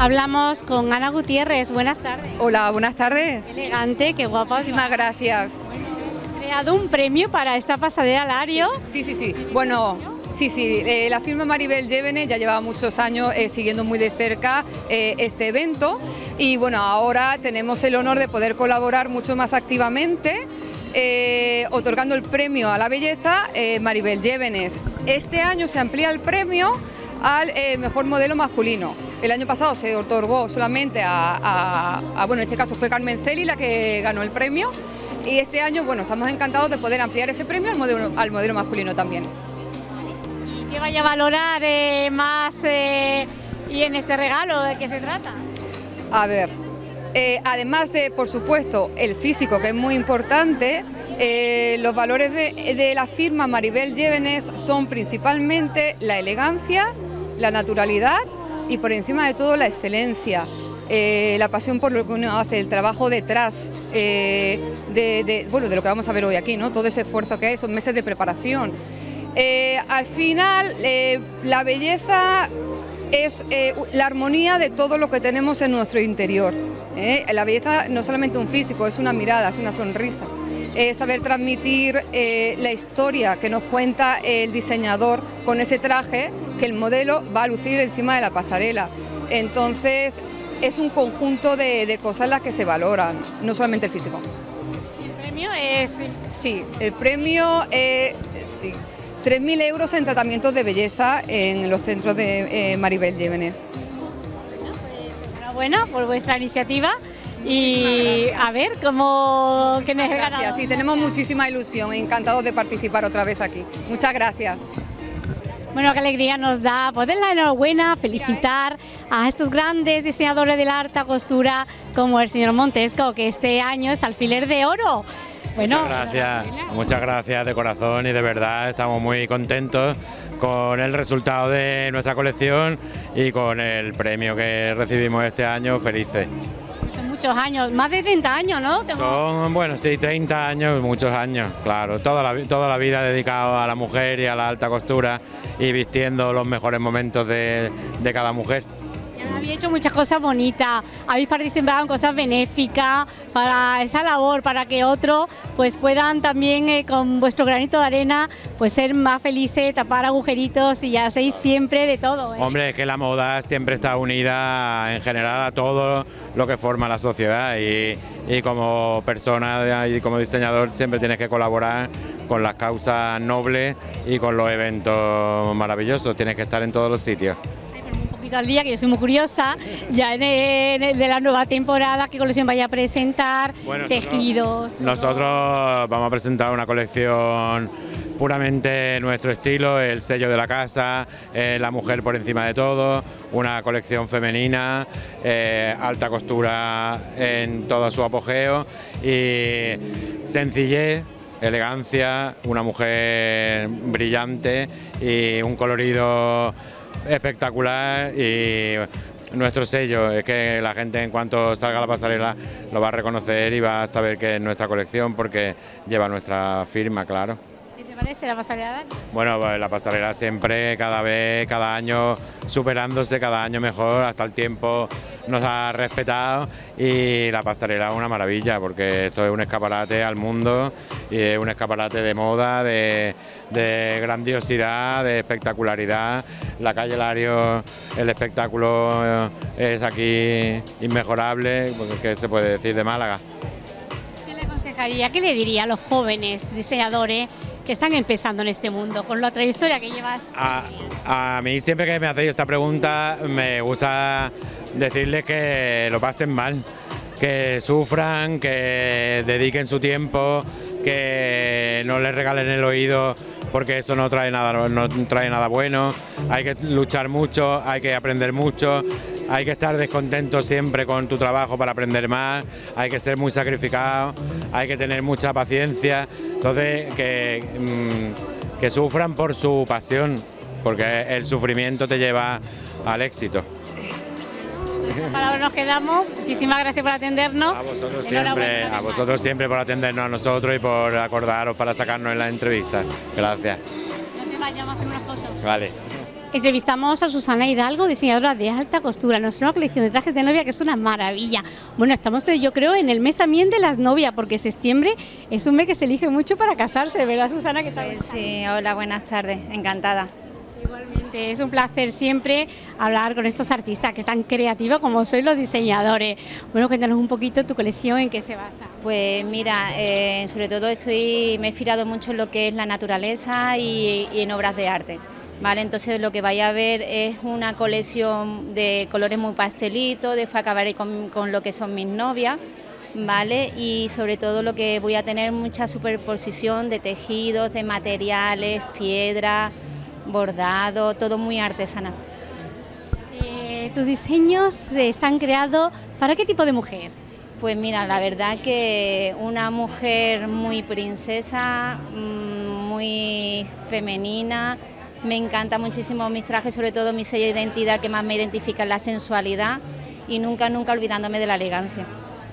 Hablamos con Ana Gutiérrez. Buenas tardes. Hola, buenas tardes. Qué elegante, qué guapa. Muchísimas gracias. ¿Has creado un premio para esta pasarela Lario? Sí. Bueno, sí. La firma Maribel Llévenes ya lleva muchos años siguiendo muy de cerca este evento y bueno, ahora tenemos el honor de poder colaborar mucho más activamente otorgando el premio a la belleza Maribel Llévenes. Este año se amplía el premio al mejor modelo masculino. El año pasado se otorgó solamente bueno, en este caso fue Carmen Celi la que ganó el premio y este año, bueno, estamos encantados de poder ampliar ese premio al modelo masculino también. ¿Y qué vaya a valorar más y en este regalo? ¿De qué se trata? A ver, además de, por supuesto, el físico, que es muy importante, los valores de la firma Maribel Llévenes son principalmente la elegancia, la naturalidad y por encima de todo la excelencia, la pasión por lo que uno hace, el trabajo detrás bueno, de lo que vamos a ver hoy aquí, ¿no? Todo ese esfuerzo que hay, son meses de preparación. Al final, la belleza es la armonía de todo lo que tenemos en nuestro interior. La belleza no es solamente un físico, es una mirada, es una sonrisa. Es saber transmitir la historia que nos cuenta el diseñador con ese traje que el modelo va a lucir encima de la pasarela. Entonces es un conjunto de cosas las que se valoran, no solamente el físico. ¿El premio es...? Sí, el premio sí, 3.000 euros en tratamientos de belleza en los centros de Maribel Llévenes. Bueno, pues enhorabuena por vuestra iniciativa. Y a ver, ¿cómo que me he ganado? Gracias, sí, tenemos muchísima ilusión, encantados de participar otra vez aquí. Muchas gracias. Bueno, qué alegría nos da poder dar la enhorabuena, felicitar a estos grandes diseñadores de la alta costura como el señor Montesco, que este año es alfiler de oro. Bueno, muchas gracias de corazón y de verdad estamos muy contentos con el resultado de nuestra colección y con el premio que recibimos este año, felices. Son muchos años, más de 30 años, ¿no? Son, bueno, sí, 30 años, muchos años, claro, toda la vida dedicado a la mujer y a la alta costura y vistiendo los mejores momentos de cada mujer. Habéis hecho muchas cosas bonitas, habéis participado en cosas benéficas para esa labor, para que otros pues puedan también con vuestro granito de arena pues ser más felices, tapar agujeritos y ya hacéis siempre de todo. Hombre, es que la moda siempre está unida en general a todo lo que forma la sociedad y como persona y como diseñador siempre tienes que colaborar con las causas nobles y con los eventos maravillosos, tienes que estar en todos los sitios. Al día, que yo soy muy curiosa, ya de la nueva temporada, qué colección vaya a presentar, bueno, tejidos. Nosotros vamos a presentar una colección puramente nuestro estilo, el sello de la casa, la mujer por encima de todo, una colección femenina, alta costura en todo su apogeo y sencillez, elegancia, una mujer brillante y un colorido espectacular y nuestro sello es que la gente en cuanto salga a la pasarela lo va a reconocer y va a saber que es nuestra colección porque lleva nuestra firma, claro. ¿Qué te parece la pasarela? Bueno, pues la pasarela siempre, cada año superándose, cada año mejor, hasta el tiempo nos ha respetado y la pasarela es una maravilla porque esto es un escaparate al mundo y es un escaparate de moda, de grandiosidad, de espectacularidad. La calle Lario, el espectáculo es aquí inmejorable, ¿qué se puede decir de Málaga? ¿Qué le aconsejaría, qué le diría a los jóvenes diseñadores que están empezando en este mundo, con la trayectoria que llevas? A mí siempre que me hacéis esta pregunta me gusta decirles que lo pasen mal, que sufran, que dediquen su tiempo, que no les regalen el oído porque eso no trae nada bueno. Hay que luchar mucho, hay que aprender mucho, hay que estar descontento siempre con tu trabajo para aprender más, hay que ser muy sacrificado, hay que tener mucha paciencia. Entonces que sufran por su pasión, porque el sufrimiento te lleva al éxito. Con esa palabra nos quedamos. Muchísimas gracias por atendernos. A vosotros siempre por atendernos a nosotros y por acordaros para sacarnos en la entrevista. Gracias. No te vayas, vamos a hacer unas fotos. Vale. Entrevistamos a Susana Hidalgo, diseñadora de alta costura, nuestra nueva colección de trajes de novia que es una maravilla. Bueno, estamos yo creo en el mes también de las novias, porque septiembre es un mes que se elige mucho para casarse, ¿verdad Susana? ¿Qué tal? Sí, hola, buenas tardes, encantada. Igualmente, es un placer siempre hablar con estos artistas que están creativos como sois los diseñadores. Bueno, cuéntanos un poquito tu colección, ¿en qué se basa? Pues mira, sobre todo me he inspirado mucho en lo que es la naturaleza y en obras de arte. Vale, entonces lo que vais a ver es una colección de colores muy pastelitos, después acabaré con lo que son mis novias, ¿vale? Y sobre todo lo que voy a tener mucha superposición de tejidos, de materiales, piedra, bordado, todo muy artesanal. ¿Tus diseños están creados para qué tipo de mujer? Pues mira, la verdad que una mujer muy princesa, muy femenina. Me encanta muchísimo mis trajes, sobre todo mi sello de identidad que más me identifica es la sensualidad y nunca olvidándome de la elegancia.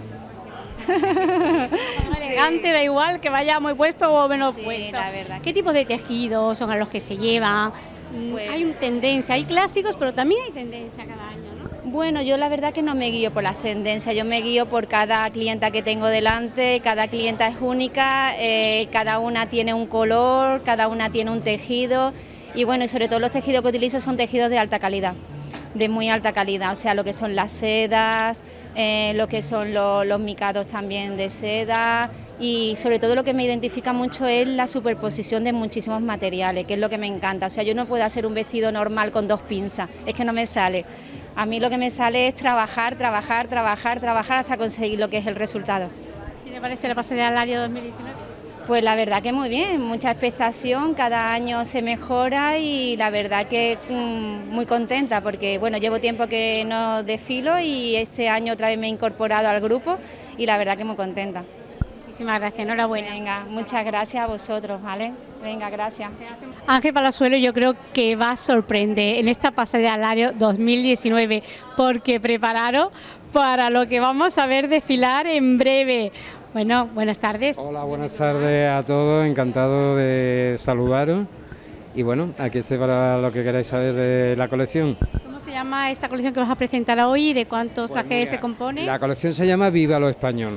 Elegante, sí. Da igual que vaya muy puesto o menos puesto. La verdad. ¿Qué tipo de tejidos son a los que se lleva? Pues, hay tendencia, hay clásicos, pero también hay tendencia cada año, ¿no? Bueno, yo la verdad que no me guío por las tendencias, yo me guío por cada clienta que tengo delante, cada clienta es única, cada una tiene un color, cada una tiene un tejido. Y bueno, y sobre todo los tejidos que utilizo son tejidos de alta calidad, de muy alta calidad, o sea, lo que son las sedas, lo que son los micados también de seda, y sobre todo lo que me identifica mucho es la superposición de muchísimos materiales, que es lo que me encanta. O sea, yo no puedo hacer un vestido normal con 2 pinzas, es que no me sale. A mí lo que me sale es trabajar hasta conseguir lo que es el resultado. ¿Qué te parece la pasarela Alario 2019? Pues la verdad que muy bien, mucha expectación, cada año se mejora y la verdad que muy contenta porque bueno, llevo tiempo que no desfilo y este año otra vez me he incorporado al grupo y la verdad que muy contenta. Muchísimas gracias, enhorabuena. Venga, muchas gracias a vosotros, ¿vale? Venga, gracias. Ángel Palazuelo yo creo que va a sorprender en esta pasarela Alario 2019 porque prepararos para lo que vamos a ver desfilar en breve. Bueno, buenas tardes. Hola, buenas tardes a todos, encantado de saludaros y bueno, aquí estoy para lo que queráis saber de la colección. ¿Cómo se llama esta colección que vas a presentar hoy y de cuántos trajes se compone? La colección se llama Viva lo Español.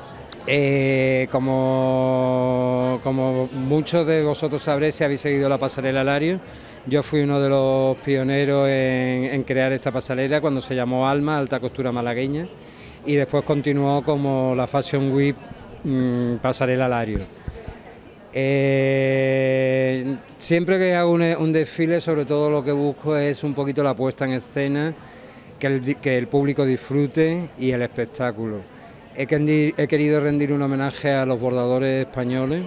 Como muchos de vosotros sabréis si habéis seguido la pasarela Alario, yo fui uno de los pioneros en crear esta pasarela cuando se llamó Alma, Alta Costura Malagueña, y después continuó como la Fashion Week pasarela Alario. Siempre que hago un desfile, sobre todo lo que busco es un poquito la puesta en escena, que el público disfrute y el espectáculo. He querido rendir un homenaje a los bordadores españoles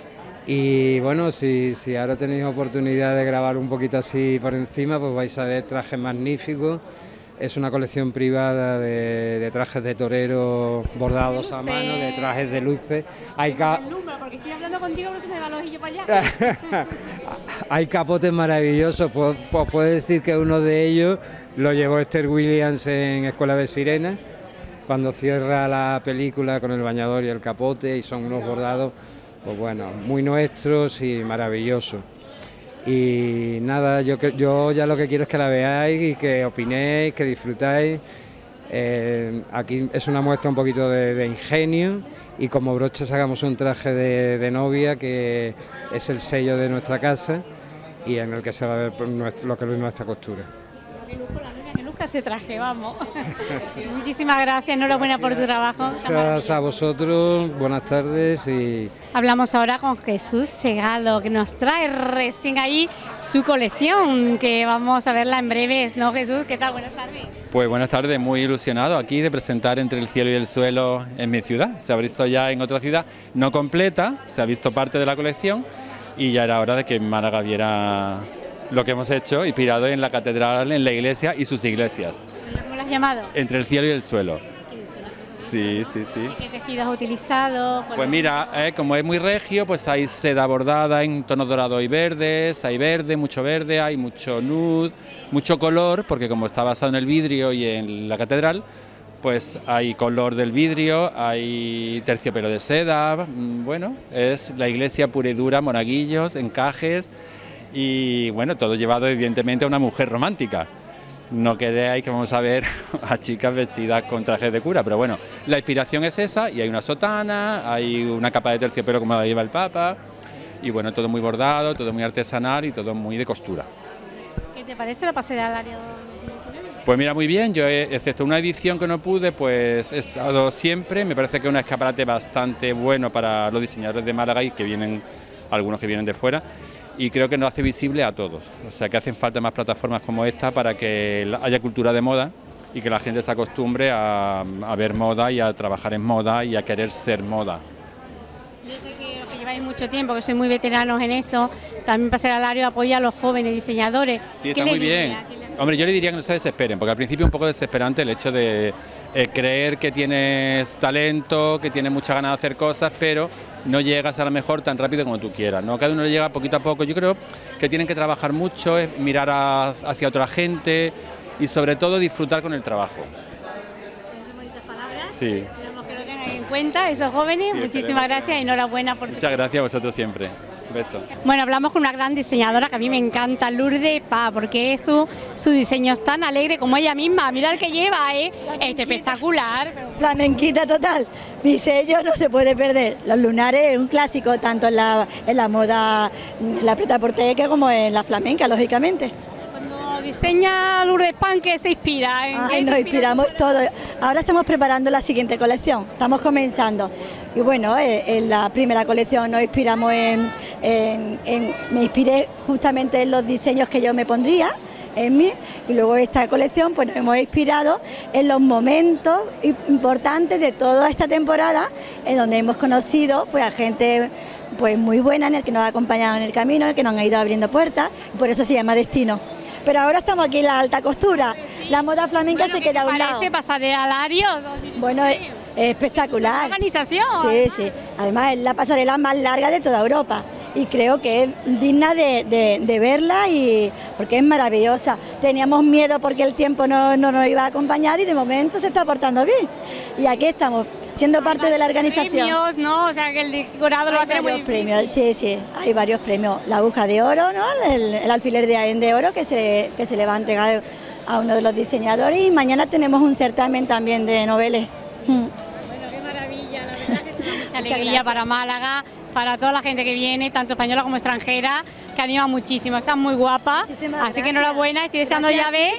y bueno, si ahora tenéis oportunidad de grabar un poquito así por encima, pues vais a ver trajes magníficos. Es una colección privada de trajes de torero bordados a mano, de trajes de luces. Porque estoy hablando contigo, pero se me va el ojillo para allá. Hay capotes maravillosos, pues puedo decir que uno de ellos lo llevó Esther Williams en Escuela de Sirenas, cuando cierra la película con el bañador y el capote, y son unos bordados, pues bueno, muy nuestros y maravillosos. Y nada, yo ya lo que quiero es que la veáis y que opinéis, que disfrutáis. Aquí es una muestra un poquito de ingenio y como broche sacamos un traje de novia que es el sello de nuestra casa y en el que se va a ver lo que es nuestra costura. Ese traje, vamos. Muchísimas gracias, enhorabuena por tu trabajo. Gracias a vosotros, buenas tardes. Hablamos ahora con Jesús Segado, que nos trae recién ahí su colección, que vamos a verla en breves, ¿no, Jesús? ¿Qué tal? Buenas tardes. Pues buenas tardes, muy ilusionado aquí de presentar Entre el cielo y el suelo en mi ciudad. Se ha visto ya en otra ciudad, no completa, se ha visto parte de la colección y ya era hora de que en Málaga viera lo que hemos hecho, inspirado en la catedral, en la iglesia y sus iglesias. ¿Cómo lo has llamado? Entre el cielo y el suelo. Sí. ¿Y qué tejido has utilizado? Pues mira, como es muy regio, pues hay seda bordada en tonos dorados y verdes, hay verde, hay mucho nude, mucho color, porque como está basado en el vidrio y en la catedral, pues hay color del vidrio, hay terciopelo de seda, bueno, es la iglesia pura y dura, monaguillos, encajes. y bueno, todo llevado evidentemente a una mujer romántica. No creáis que vamos a ver a chicas vestidas con trajes de cura, pero bueno, la inspiración es esa, y hay una sotana, hay una capa de terciopelo como la lleva el Papa, y bueno, todo muy bordado, todo muy artesanal y todo muy de costura. ¿Qué te parece la pasarela del Alario? Pues mira, muy bien, yo excepto una edición que no pude, pues he estado siempre, me parece que es un escaparate bastante bueno para los diseñadores de Málaga y que vienen, algunos que vienen de fuera, y creo que nos hace visible a todos, o sea que hacen falta más plataformas como esta para que haya cultura de moda y que la gente se acostumbre a ver moda y a trabajar en moda y a querer ser moda. Yo sé que los que lleváis mucho tiempo, que sois muy veteranos en esto, también Pasarela del Alario apoya a los jóvenes diseñadores. Sí, está muy bien. Hombre, yo le diría que no se desesperen, porque al principio es un poco desesperante el hecho de creer que tienes talento, que tienes mucha ganas de hacer cosas, pero no llegas a lo mejor tan rápido como tú quieras, ¿no? Cada uno llega poquito a poco. Yo creo que tienen que trabajar mucho, mirar hacia otra gente y sobre todo disfrutar con el trabajo. Son bonitas palabras. Sí. Esperamos que lo tengan en cuenta esos jóvenes. Sí, muchísimas gracias y enhorabuena por Muchas gracias a vosotros siempre. Un beso. Bueno, hablamos con una gran diseñadora que a mí me encanta, Lourdes Paz, porque su diseño es tan alegre como ella misma. Mira el que lleva, espectacular. Flamenquita total. Mi sello no se puede perder. Los lunares es un clásico tanto en la moda, la prêt-à-porter, que como en la flamenca, lógicamente. Cuando diseña Lourdes Paz, ¿en qué se inspira? Nos inspiramos todos. Ahora estamos preparando la siguiente colección, estamos comenzando. Y bueno, en la primera colección nos inspiramos me inspiré justamente en los diseños que yo me pondría en mí, y luego esta colección pues nos hemos inspirado en los momentos importantes de toda esta temporada, en donde hemos conocido pues a gente pues muy buena, en el que nos ha acompañado en el camino, en el que nos han ido abriendo puertas, y por eso se llama Destino. Pero ahora estamos aquí en la alta costura, la moda flamenca se queda a un lado. ¿Parece Pasarela del Alario? Bueno, es espectacular. Organización. Sí, sí. Además es la pasarela más larga de toda Europa y creo que es digna de verla, y porque es maravillosa. Teníamos miedo porque el tiempo no nos iba a acompañar y de momento se está portando bien. Y aquí estamos, siendo parte de la organización. Premios, ¿no? O sea que el jurado lo va a tener muy difícil. Premios, sí, sí, hay varios premios. La aguja de oro, ¿no? El alfiler de oro que se le va a entregar a uno de los diseñadores, y mañana tenemos un certamen también de noveles. Bueno, qué maravilla, la verdad que es una mucha alegría para Málaga, para toda la gente que viene, tanto española como extranjera, que anima muchísimo, está muy guapa, así que enhorabuena, estoy deseando ya ver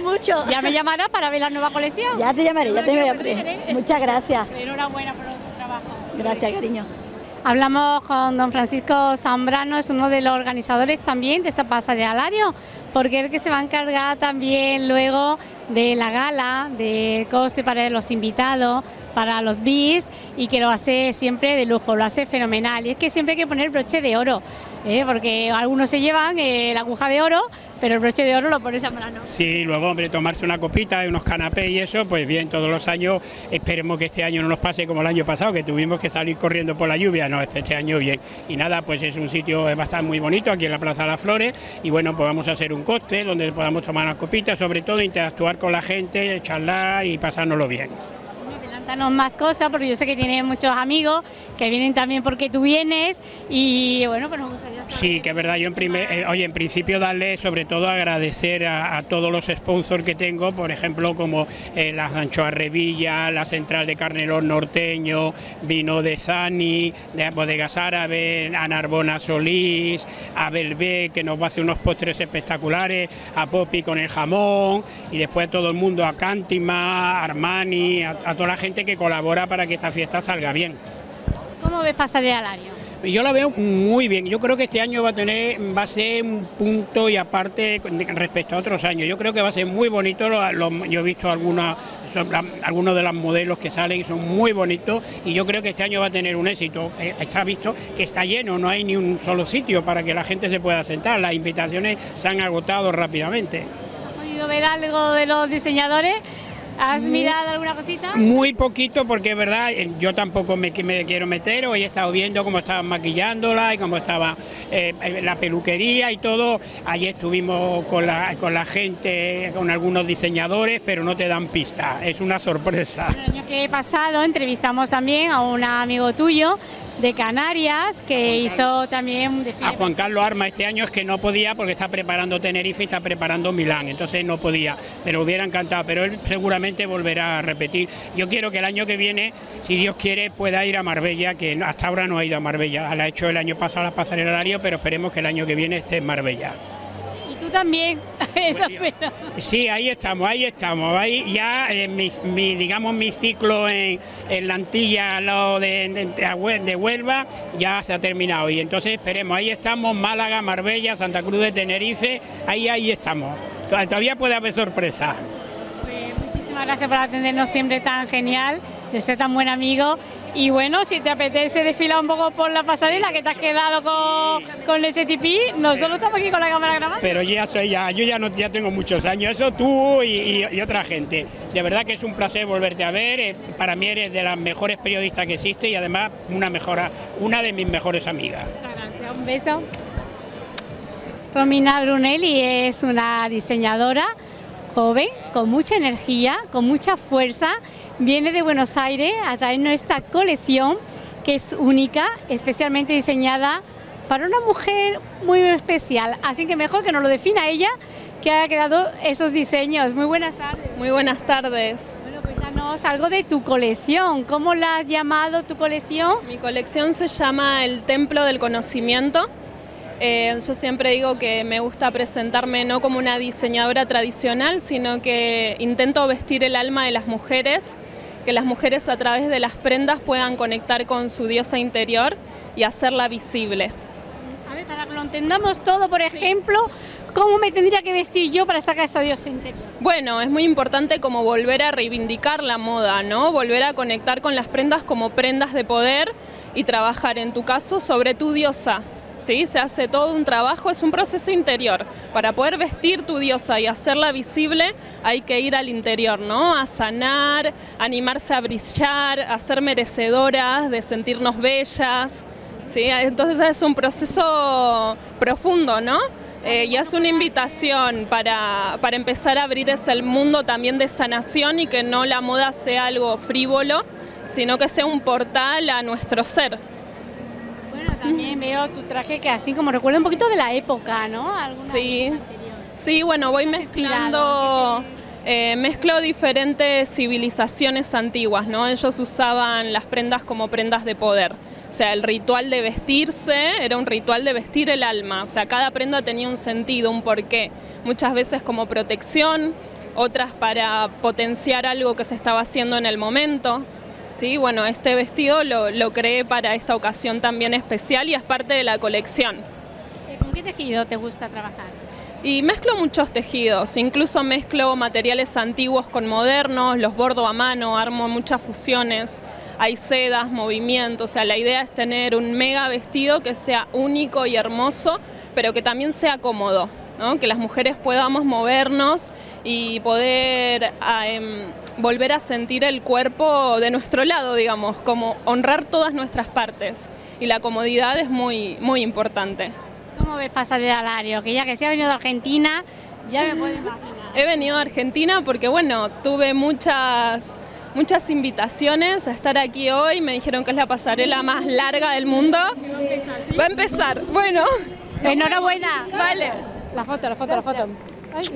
ya me llamarás para ver la nueva colección. Ya te llamaré, ya te llamaré. Muchas gracias. Enhorabuena por tu trabajo. Gracias, cariño. Hablamos con don Francisco Zambrano, es uno de los organizadores también de esta pasarela del Alario, porque es el que se va a encargar también luego de la gala, del coste para los invitados, para los bis, y que lo hace siempre de lujo, lo hace fenomenal. Y es que siempre hay que poner broche de oro, porque algunos se llevan la aguja de oro, pero el broche de oro lo pone Zambrano. Sí, luego, hombre, tomarse una copita y unos canapés y eso, pues bien, todos los años. Esperemos que este año no nos pase como el año pasado, que tuvimos que salir corriendo por la lluvia. No, este año bien. Y nada, pues es un sitio va a estar muy bonito aquí en la Plaza de las Flores, y bueno, pues vamos a hacer un cóctel donde podamos tomar unas copitas, sobre todo interactuar con la gente, charlar y pasárnoslo bien. Adelántanos más cosas, porque yo sé que tienes muchos amigos que vienen también porque tú vienes, y bueno, pues nos gustaría saber. Sí, que es verdad, yo en principio darle, sobre todo agradecer a todos los sponsors que tengo, por ejemplo, como las anchoas Revilla, la central de Carnelón Norteño, vino de Sani, de Bodegas Árabes, a Narbona Solís, a Belvé, que nos va a hacer unos postres espectaculares, a Poppy con el jamón, y después a todo el mundo, a Cántima, a Armani, a toda la gente que colabora para que esta fiesta salga bien. ¿Cómo ves Pasarela del Alario? Yo la veo muy bien. Yo creo que este año va a ser un punto y aparte respecto a otros años. Yo creo que va a ser muy bonito. Yo he visto algunos de los modelos que salen y son muy bonitos, y yo creo que este año va a tener un éxito. Está visto que está lleno, no hay ni un solo sitio para que la gente se pueda sentar. Las invitaciones se han agotado rápidamente. ¿Has podido ver algo de los diseñadores? ¿Has mirado alguna cosita? Muy poquito, porque es verdad, yo tampoco me quiero meter. Hoy he estado viendo cómo estaban maquillándola y cómo estaba la peluquería y todo. Ayer estuvimos con la gente, con algunos diseñadores, pero no te dan pista, es una sorpresa. El año que pasado entrevistamos también a un amigo tuyo de Canarias, que hizo también... A Juan Carlos Arma este año es que no podía porque está preparando Tenerife y está preparando Milán, entonces no podía, pero hubiera encantado, pero él seguramente volverá a repetir. Yo quiero que el año que viene, si Dios quiere, pueda ir a Marbella, que hasta ahora no ha ido a Marbella, la ha hecho el año pasado la pasarela horario, pero esperemos que el año que viene esté en Marbella. Y tú también, eso espero. Sí, ahí estamos, ahí ya digamos mi ciclo en la Antilla, al lado de Huelva, ya se ha terminado y entonces esperemos, ahí estamos, Málaga, Marbella, Santa Cruz de Tenerife, ahí estamos, todavía puede haber sorpresa. Pues muchísimas gracias por atendernos siempre tan genial, de ser tan buen amigo. Y bueno, si te apetece desfilar un poco por la pasarela, que te has quedado con ese tipí, nosotros estamos aquí con la cámara grabando. Pero yo ya tengo muchos años, eso tú y otra gente. De verdad que es un placer volverte a ver, para mí eres de las mejores periodistas que existe y además una de mis mejores amigas. Muchas gracias, un beso. Romina Brunelli es una diseñadora joven, con mucha energía, con mucha fuerza. Viene de Buenos Aires a traernos esta colección que es única, especialmente diseñada para una mujer muy especial. Así que mejor que nos lo defina ella, que ha creado esos diseños. Muy buenas tardes. Muy buenas tardes. Bueno, cuéntanos algo de tu colección. ¿Cómo la has llamado tu colección? Mi colección se llama El Templo del Conocimiento. Yo siempre digo que me gusta presentarme no como una diseñadora tradicional, sino que intento vestir el alma de las mujeres, que las mujeres a través de las prendas puedan conectar con su diosa interior y hacerla visible. A ver, para que lo entendamos todo, por ejemplo, ¿cómo me tendría que vestir yo para sacar esa diosa interior? Bueno, es muy importante como volver a reivindicar la moda, ¿no? Volver a conectar con las prendas como prendas de poder y trabajar, en tu caso, sobre tu diosa. ¿Sí? Se hace todo un trabajo, es un proceso interior. Para poder vestir tu diosa y hacerla visible hay que ir al interior, ¿no? A sanar, animarse a brillar, a ser merecedoras de sentirnos bellas, ¿sí? Entonces es un proceso profundo, ¿no? Y es una invitación para empezar a abrir ese mundo también de sanación y que no la moda sea algo frívolo, sino que sea un portal a nuestro ser. También veo tu traje que así como recuerda un poquito de la época, ¿no? Sí, bueno, voy mezclando, mezclo diferentes civilizaciones antiguas, ¿no? Ellos usaban las prendas como prendas de poder. O sea, el ritual de vestirse era un ritual de vestir el alma. O sea, cada prenda tenía un sentido, un porqué. Muchas veces como protección, otras para potenciar algo que se estaba haciendo en el momento. Sí, bueno, este vestido lo creé para esta ocasión también especial y es parte de la colección. ¿Con qué tejido te gusta trabajar? Y mezclo muchos tejidos, incluso mezclo materiales antiguos con modernos, los bordo a mano, armo muchas fusiones, hay sedas, movimientos, o sea, la idea es tener un mega vestido que sea único y hermoso, pero que también sea cómodo, ¿no? Que las mujeres podamos movernos y poder volver a sentir el cuerpo de nuestro lado, digamos, como honrar todas nuestras partes. Y la comodidad es muy, muy importante. ¿Cómo ves pasarela horario? Que ya que se ha venido de Argentina, ya me puedo imaginar. He venido a Argentina porque, bueno, tuve muchas invitaciones a estar aquí hoy. Me dijeron que es la pasarela más larga del mundo. Va a empezar, bueno. Enhorabuena. Vale. La foto. Ay.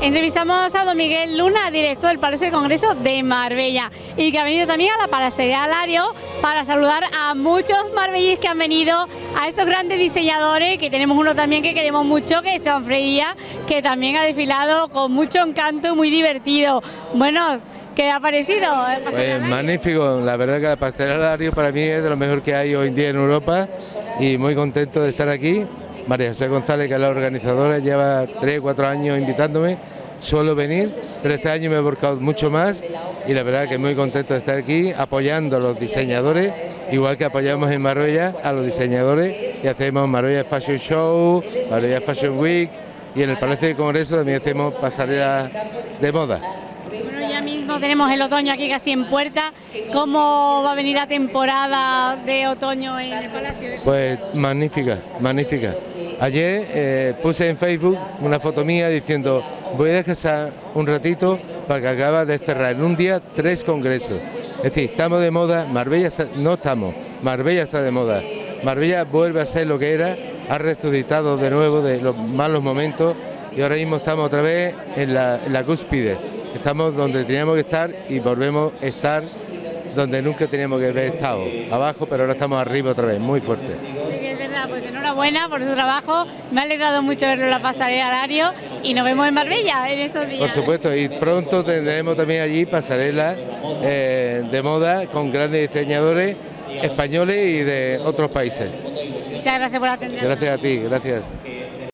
Entrevistamos a don Miguel Luna, director del Palacio de Congreso de Marbella, y que ha venido también a la Palacería Alario para saludar a muchos marbellíes que han venido, a estos grandes diseñadores, que tenemos uno también que queremos mucho, que es Esteban Freía, que también ha desfilado con mucho encanto y muy divertido. Bueno, ¿qué ha parecido? Pues magnífico, la verdad que la Palacería Alario para mí es de lo mejor que hay hoy en día en Europa y muy contento de estar aquí. María José González, que es la organizadora, lleva 3 o 4 años invitándome, suelo venir, pero este año me he volcado mucho más y la verdad que muy contento de estar aquí apoyando a los diseñadores, igual que apoyamos en Marbella a los diseñadores y hacemos Marbella Fashion Show, Marbella Fashion Week y en el Palacio de Congreso también hacemos pasarelas de moda. Bueno, ya mismo tenemos el otoño aquí casi en puerta. ¿Cómo va a venir la temporada de otoño en el Palacio? Pues magnífica, magnífica. Ayer puse en Facebook una foto mía diciendo voy a descansar un ratito para que acaba de cerrar en un día 3 congresos. Es decir, estamos de moda, Marbella está, no estamos, Marbella está de moda. Marbella vuelve a ser lo que era, ha resucitado de nuevo de los malos momentos y ahora mismo estamos otra vez en la cúspide. Estamos donde teníamos que estar y volvemos a estar donde nunca teníamos que haber estado, abajo, pero ahora estamos arriba otra vez, muy fuerte. Sí, es verdad, pues enhorabuena por su trabajo, me ha alegrado mucho verlo en la Pasarela Alario y nos vemos en Marbella en estos días. Por supuesto, y pronto tendremos también allí pasarelas de moda con grandes diseñadores españoles y de otros países. Muchas gracias por atendernos. Gracias a ti, gracias.